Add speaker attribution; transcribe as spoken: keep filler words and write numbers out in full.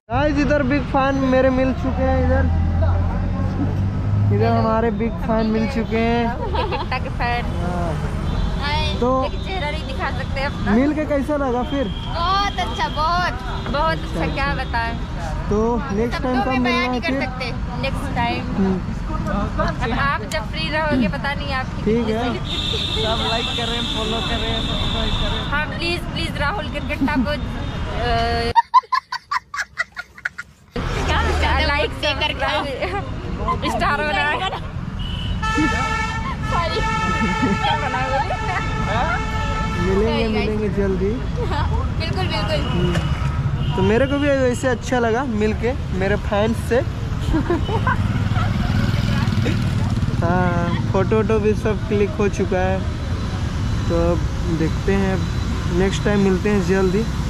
Speaker 1: Guys इधर big fan मेरे मिल चुके हैं। इधर इधर हमारे बिग फैन मिल चुके हैं।
Speaker 2: टिकटॉक के फैन।
Speaker 1: तो
Speaker 2: चेहरा नहीं दिखा सकते अपना।
Speaker 1: मिल के कैसा लगा फिर?
Speaker 2: बहुत अच्छा, बहुत बहुत अच्छा, क्या बताएं।
Speaker 1: तो नेक्स्ट टाइम कब मिलना है फिर?
Speaker 2: नेक्स्ट टाइम अब आप जब फ्री रहोगे पता नहीं आपकी।
Speaker 1: ठीक है।
Speaker 3: सब लाइक करें, फॉलो करें, सब्सक्राइब करें।
Speaker 2: हाँ प्लीज प्लीज राहुल क्रिकेटा को लाइक से करके स्टार बनाए।
Speaker 1: मिलेंगे मिलेंगे जल्दी।
Speaker 2: बिल्कुल बिल्कुल।
Speaker 1: तो मेरे को भी वैसे अच्छा लगा मिलके मेरे फैंस से। हाँ फोटो वोटो भी सब क्लिक हो चुका है। तो अब देखते हैं, नेक्स्ट टाइम मिलते हैं जल्दी।